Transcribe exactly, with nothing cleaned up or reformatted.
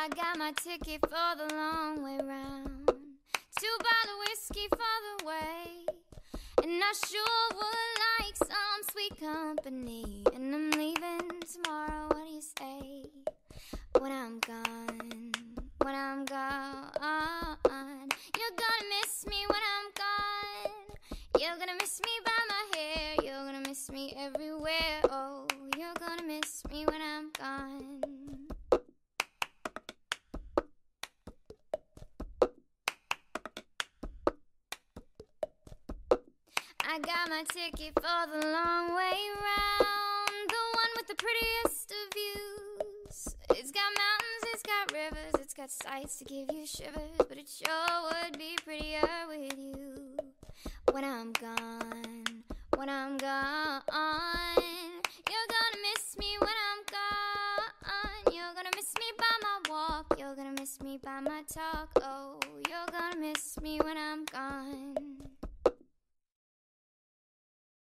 I got my ticket for the long way round, two bottle whiskey for the way, and I sure would like some sweet company. And I'm leaving tomorrow, what do you say? When I'm gone, when I'm gone, you're gonna miss me when I'm gone. You're gonna miss me by my hair, you're gonna miss me everywhere. Oh, you're gonna miss me when I'm gone. I got my ticket for the long way round, the one with the prettiest of views. It's got mountains, it's got rivers, it's got sights to give you shivers, but it sure would be prettier with you. When I'm gone, when I'm gone, you're gonna miss me when I'm gone. You're gonna miss me by my walk, you're gonna miss me by my talk. Oh,